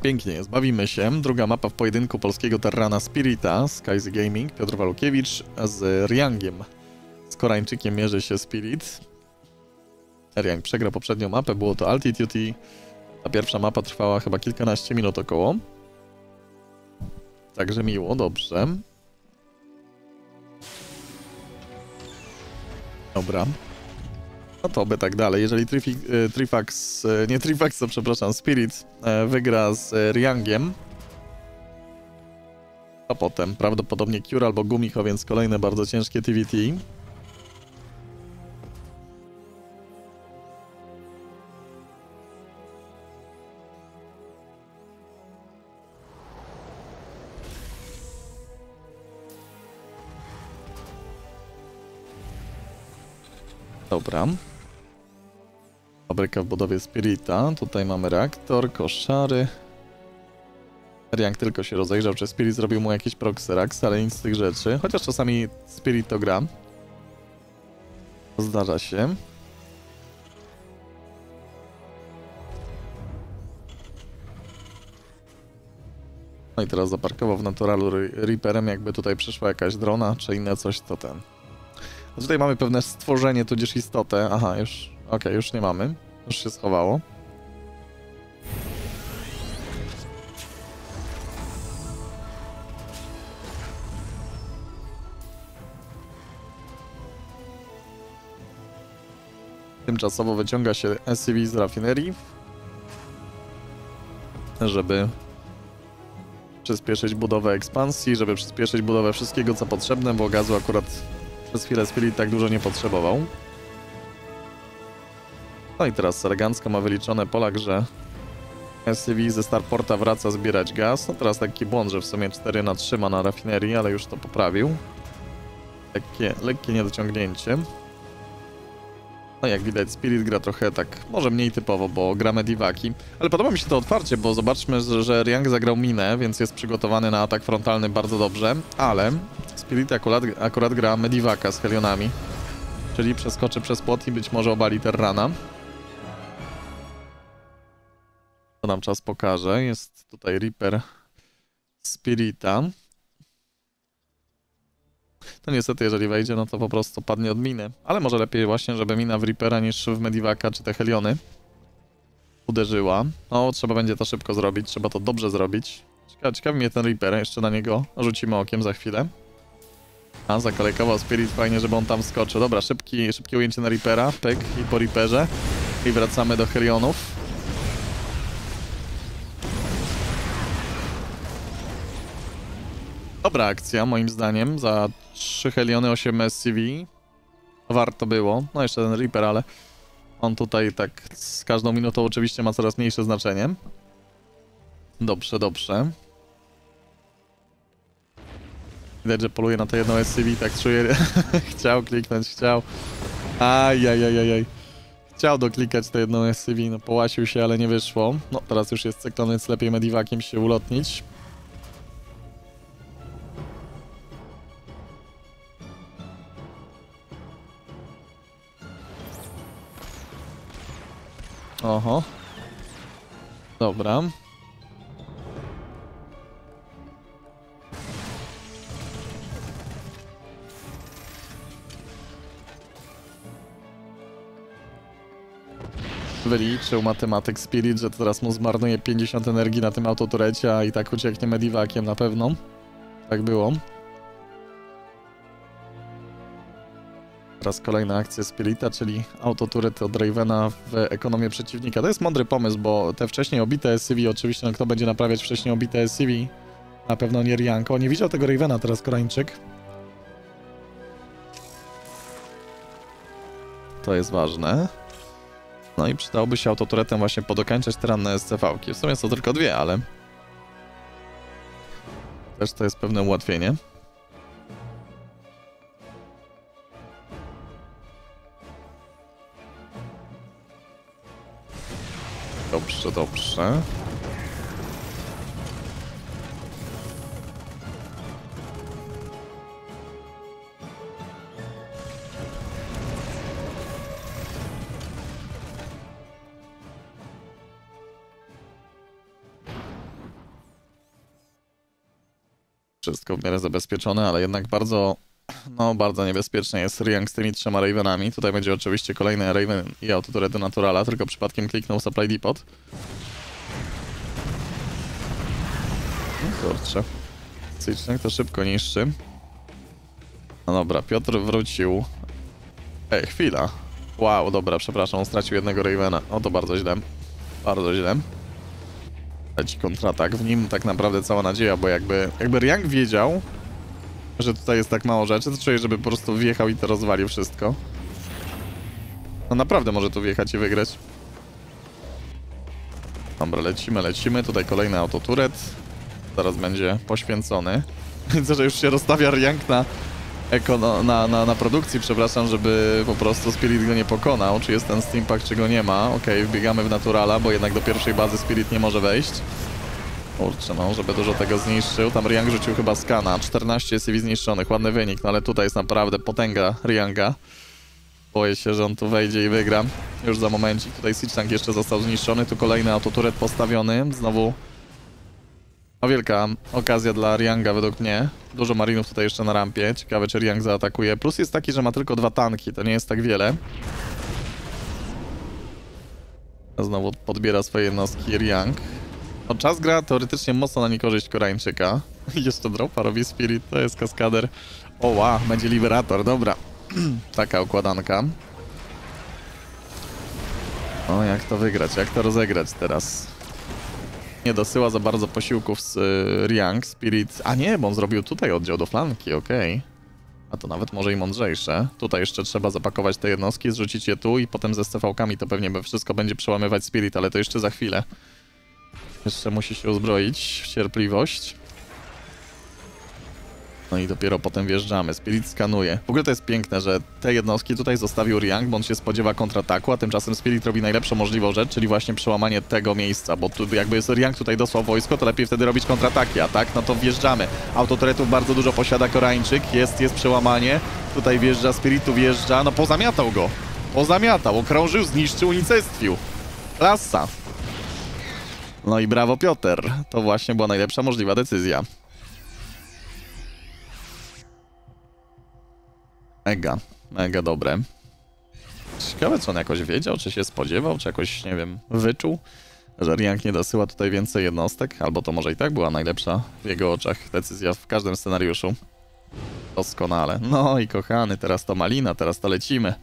Pięknie jest, bawimy się. Druga mapa w pojedynku polskiego Terrana Spirita, Skyzy Gaming, Piotr Walukiewicz z Riangiem. Z Koreańczykiem mierzy się Spirit. Riang przegrał poprzednią mapę, było to Altitude. Ta pierwsza mapa trwała chyba kilkanaście minut około. Także miło, dobrze. Dobra. No to by tak dalej. Jeżeli Spirit wygra z Riangiem, a potem prawdopodobnie Cure albo Gumicho, więc kolejne bardzo ciężkie TVT. Dobra. Fabryka w budowie Spirita. Tutaj mamy reaktor, koszary. Riang tylko się rozejrzał, czy Spirit zrobił mu jakiś proxerax, ale nic z tych rzeczy. Chociaż czasami Spirit to gra. Zdarza się. No i teraz zaparkował w Naturalu Reaperem, jakby tutaj przyszła jakaś drona, czy inne coś, to ten. A tutaj mamy pewne stworzenie, tudzież istotę. Aha, już... Okej, już nie mamy. Już się schowało. Tymczasowo wyciąga się SCV z rafinerii, żeby przyspieszyć budowę ekspansji, żeby przyspieszyć budowę wszystkiego, co potrzebne, bo gazu akurat przez chwilę Spirit tak dużo nie potrzebował. No i teraz elegancko ma wyliczone Polak, że SCV ze Starporta wraca zbierać gaz. No teraz taki błąd, że w sumie 4/3 ma na rafinerii, ale już to poprawił. Lekkie niedociągnięcie. No jak widać Spirit gra trochę tak, może mniej typowo, bo gra Medivaki. Ale podoba mi się to otwarcie, bo zobaczmy, że Riang zagrał minę, więc jest przygotowany na atak frontalny bardzo dobrze. Ale Spirit akurat gra Medivaka z Helionami. Czyli przeskoczy przez płot i być może obali Terrana. To nam czas pokaże. Jest tutaj Reaper Spirita. To niestety, jeżeli wejdzie, no to po prostu padnie od miny. Ale może lepiej właśnie, żeby mina w Reapera niż w Medivaka czy te Heliony uderzyła. No, trzeba będzie to szybko zrobić, trzeba to dobrze zrobić. Ciekawi mnie ten Reaper, jeszcze na niego rzucimy okiem za chwilę. A, zakolejkował Spirit, fajnie, żeby on tam skoczył. Dobra, szybkie ujęcie na Reapera, pyk i po Reaperze. I wracamy do Helionów. Dobra akcja, moim zdaniem, za 3 Heliony, 8 SCV. Warto było. No jeszcze ten Reaper, ale on tutaj tak z każdą minutą oczywiście ma coraz mniejsze znaczenie. Dobrze, dobrze. Widać, że poluje na to jedno SCV, tak czuję. Chciał kliknąć, chciał. Ajajajajaj. Chciał doklikać to jedno SCV, no połasił się, ale nie wyszło. No teraz już jest cyklon, więc lepiej Medivakiem się ulotnić. Oho. Dobra. Wyliczył matematyk Spirit, że teraz mu zmarnuje 50 energii na tym autoturecie, a i tak ucieknie Medivakiem na pewno. Tak było. Teraz kolejna akcja Spirita, czyli autoturet od Ravena w ekonomię przeciwnika. To jest mądry pomysł, bo te wcześniej obite SCV, oczywiście, no kto będzie naprawiać wcześniej obite SCV? Na pewno nie Rianko. Nie widział tego Ravena teraz Koreańczyk. To jest ważne. No i przydałoby się autoturetem właśnie podokańczać te ranne SCV-ki. W sumie są tylko dwie, ale też to jest pewne ułatwienie. Dobrze, dobrze. Wszystko w miarę zabezpieczone, ale jednak bardzo, no bardzo niebezpiecznie jest Riang z tymi 3 Ravenami. Tutaj będzie oczywiście kolejny Raven i autoturety Naturala, tylko przypadkiem kliknął Supply Depot. No kurczę. Siege to szybko niszczy. No dobra, Piotr wrócił. Ej, chwila. Wow, dobra, przepraszam, on stracił jednego Ravena. O, to bardzo źle. Bardzo źle. Leci kontratak. W nim tak naprawdę cała nadzieja, bo jakby Riang wiedział, że tutaj jest tak mało rzeczy, to czuję, żeby po prostu wjechał i to rozwalił wszystko. No naprawdę może tu wjechać i wygrać. Dobra, lecimy. Tutaj kolejny autoturet. Zaraz będzie poświęcony. Widzę, że już się rozstawia Riang na produkcji, przepraszam, żeby po prostu Spirit go nie pokonał. Czy jest ten Steampack, czy go nie ma. Okej, wbiegamy w Naturala, bo jednak do pierwszej bazy Spirit nie może wejść. Kurczę, no, żeby dużo tego zniszczył. Tam Riang rzucił chyba skana. 14 CV zniszczonych, ładny wynik, no ale tutaj jest naprawdę potęga Rianga. Boję się, że on tu wejdzie i wygra. Już za momencik. Tutaj Siege Tank jeszcze został zniszczony. Tu kolejny autoturet postawiony. Znowu no wielka okazja dla Rianga według mnie. Dużo marinów tutaj jeszcze na rampie. Ciekawe, czy Riang zaatakuje. Plus jest taki, że ma tylko 2 tanki. To nie jest tak wiele. Znowu podbiera swoje jednostki Riang. No, czas gra teoretycznie mocno na niekorzyść Koreańczyka. Jeszcze dropa robi Spirit. To jest kaskader. O wow, będzie Liberator. Dobra. Taka układanka. O, jak to wygrać? Jak to rozegrać teraz? Nie dosyła za bardzo posiłków z Riang, Spirit... A nie, bo on zrobił tutaj oddział do flanki, okej. A to nawet może i mądrzejsze. Tutaj jeszcze trzeba zapakować te jednostki, zrzucić je tu i potem ze STV-kami to pewnie wszystko będzie przełamywać Spirit, ale to jeszcze za chwilę. Jeszcze musi się uzbroić w cierpliwość. No i dopiero potem wjeżdżamy. Spirit skanuje. W ogóle to jest piękne, że te jednostki tutaj zostawił Riang, bo on się spodziewa kontrataku, a tymczasem Spirit robi najlepszą możliwą rzecz, czyli właśnie przełamanie tego miejsca, bo tu jakby jest Riang tutaj dosłał wojsko, to lepiej wtedy robić kontrataki, a tak? No to wjeżdżamy. Autoturetów bardzo dużo posiada Koreańczyk, jest przełamanie. Tutaj wjeżdża, Spirit tu wjeżdża, no pozamiatał go. Pozamiatał, okrążył, zniszczył, unicestwił. Klasa. No i brawo Piotr. To właśnie była najlepsza możliwa decyzja. Mega dobre. Ciekawe, czy on jakoś wiedział, czy się spodziewał, czy jakoś, nie wiem, wyczuł, że Riang nie dosyła tutaj więcej jednostek, albo to może i tak była najlepsza w jego oczach decyzja w każdym scenariuszu. Doskonale. No i kochany, teraz to malina, teraz to lecimy.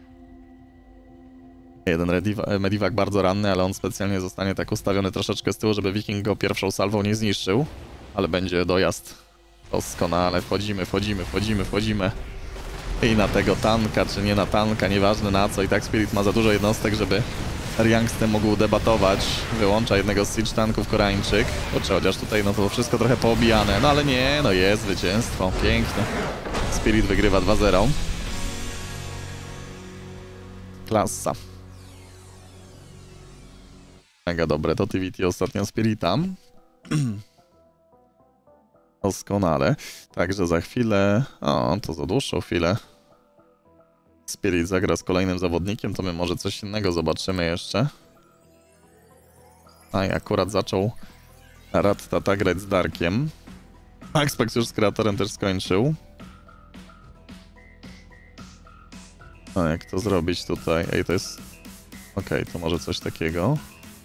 Jeden Medivac bardzo ranny, ale on specjalnie zostanie tak ustawiony troszeczkę z tyłu, żeby Viking go pierwszą salwą nie zniszczył. Ale będzie dojazd. Doskonale, wchodzimy. I na tego tanka, czy nie na tanka, nieważne na co. I tak Spirit ma za dużo jednostek, żeby Riang z tym mógł debatować. Wyłącza jednego z siege tanków Koreańczyk. Kurczę, chociaż tutaj no to wszystko trochę poobijane. No ale nie, no jest zwycięstwo. Piękne. Spirit wygrywa 2-0. Klasa. Mega dobre to TVT ostatnio Spirita. Doskonale. Także za chwilę... O, to za dłuższą chwilę. Spirit zagra z kolejnym zawodnikiem, to my może coś innego zobaczymy jeszcze. A i akurat zaczął Rattata grać z Darkiem. Axpax już z kreatorem też skończył. A jak to zrobić tutaj? Ej, to jest... Okej, to może coś takiego.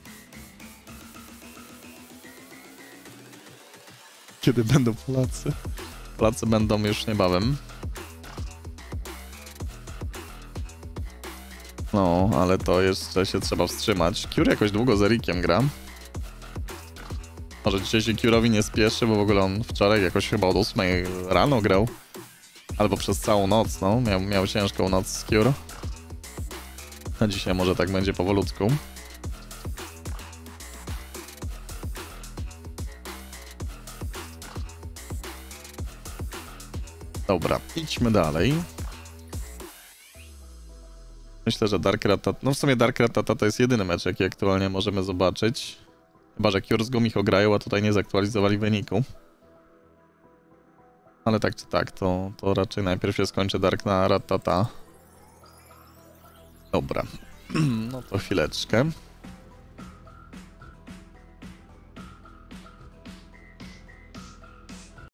Kiedy będą Polacy? Polacy będą już niebawem. No, ale to jeszcze się trzeba wstrzymać. Cure jakoś długo z Erikiem gra. Może dzisiaj się Cure'owi nie spieszy, bo w ogóle on wczoraj jakoś chyba od 8 rano grał. Albo przez całą noc, no. Miał ciężką noc z Cure. A dzisiaj może tak będzie powolutku. Dobra, idźmy dalej. Myślę, że Dark Rattata... No w sumie Dark Rattata to jest jedyny mecz, jaki aktualnie możemy zobaczyć. Chyba, że Cure z Gumicho grają, a tutaj nie zaktualizowali wyniku. Ale tak czy tak, to raczej najpierw się skończy Dark na Rattata. Dobra. No to chwileczkę.